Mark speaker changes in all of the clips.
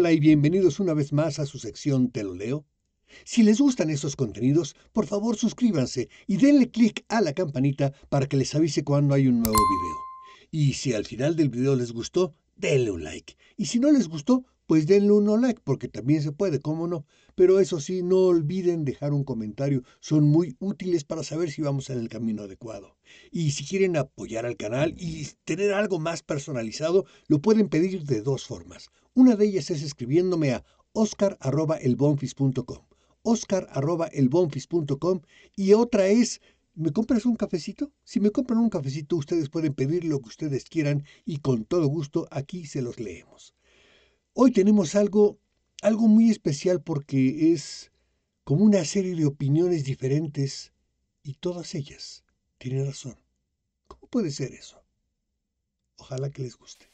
Speaker 1: Hola y bienvenidos una vez más a su sección Te lo leo. Si les gustan estos contenidos, por favor suscríbanse y denle clic a la campanita para que les avise cuando hay un nuevo video. Y si al final del video les gustó, denle un like. Y si no les gustó, pues denle un no like, porque también se puede, cómo no. Pero eso sí, no olviden dejar un comentario, son muy útiles para saber si vamos en el camino adecuado. Y si quieren apoyar al canal y tener algo más personalizado, lo pueden pedir de dos formas. Una de ellas es escribiéndome a oscar@elbonfis.com, oscar@elbonfis.com, y otra es, ¿me compras un cafecito? Si me compran un cafecito, ustedes pueden pedir lo que ustedes quieran y con todo gusto aquí se los leemos. Hoy tenemos algo muy especial porque es como una serie de opiniones diferentes y todas ellas tienen razón. ¿Cómo puede ser eso? Ojalá que les guste.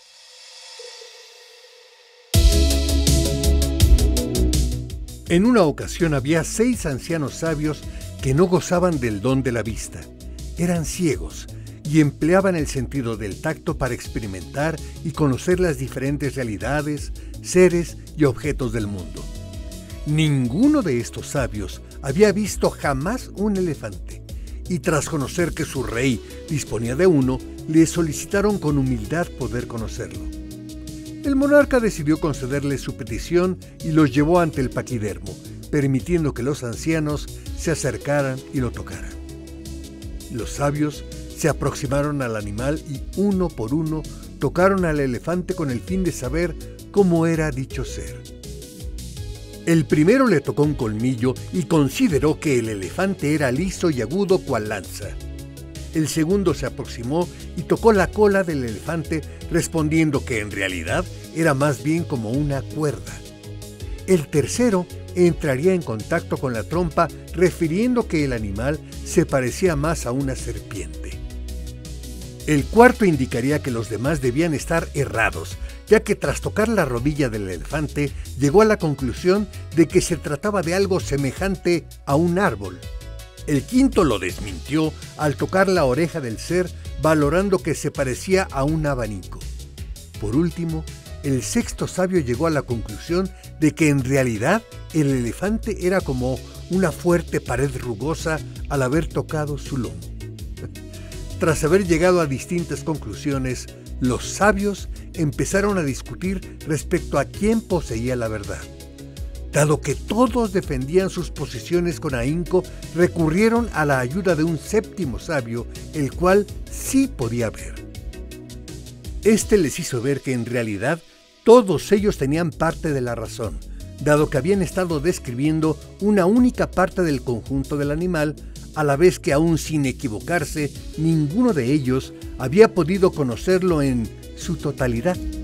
Speaker 1: En una ocasión había 6 ancianos sabios que no gozaban del don de la vista. Eran ciegos y empleaban el sentido del tacto para experimentar y conocer las diferentes realidades, seres y objetos del mundo. Ninguno de estos sabios había visto jamás un elefante, y tras conocer que su rey disponía de uno, le solicitaron con humildad poder conocerlo. El monarca decidió concederle su petición y los llevó ante el paquidermo, permitiendo que los ancianos se acercaran y lo tocaran. Los sabios se aproximaron al animal y uno por uno tocaron al elefante con el fin de saber cómo era dicho ser. El primero le tocó un colmillo y consideró que el elefante era liso y agudo cual lanza. El segundo se aproximó y tocó la cola del elefante, respondiendo que en realidad era más bien como una cuerda. El tercero entraría en contacto con la trompa, refiriendo que el animal se parecía más a una serpiente. El cuarto indicaría que los demás debían estar errados, ya que tras tocar la rodilla del elefante llegó a la conclusión de que se trataba de algo semejante a un árbol. El quinto lo desmintió al tocar la oreja del ser, valorando que se parecía a un abanico. Por último, el sexto sabio llegó a la conclusión de que en realidad el elefante era como una fuerte pared rugosa al haber tocado su lomo. Tras haber llegado a distintas conclusiones, los sabios empezaron a discutir respecto a quién poseía la verdad. Dado que todos defendían sus posiciones con ahínco, recurrieron a la ayuda de un séptimo sabio, el cual sí podía ver. Este les hizo ver que en realidad todos ellos tenían parte de la razón, dado que habían estado describiendo una única parte del conjunto del animal, a la vez que aún sin equivocarse, ninguno de ellos había podido conocerlo en su totalidad.